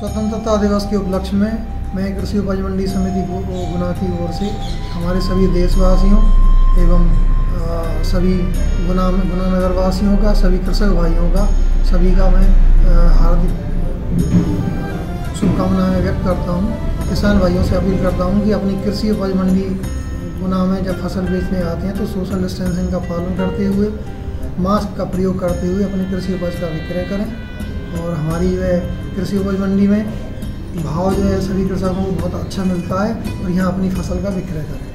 स्वतंत्रता दिवस के उपलक्ष्य में मैं कृषि उपज मंडी समिति गुना की ओर से हमारे सभी देशवासियों एवं सभी गुना नगर वासियों का, सभी कृषक भाइयों का, सभी का मैं हार्दिक शुभकामनाएं व्यक्त करता हूं। किसान भाइयों से अपील करता हूं कि अपनी कृषि उपज मंडी गुना में जब फसल बेचने आते हैं तो सोशल डिस्टेंसिंग का पालन करते हुए, मास्क का प्रयोग करते हुए अपनी कृषि उपज का विक्रय करें। और हमारी कृषि उपज मंडी में भाव जो है सभी कृषकों को बहुत अच्छा मिलता है और यहाँ अपनी फसल का विक्रय करें।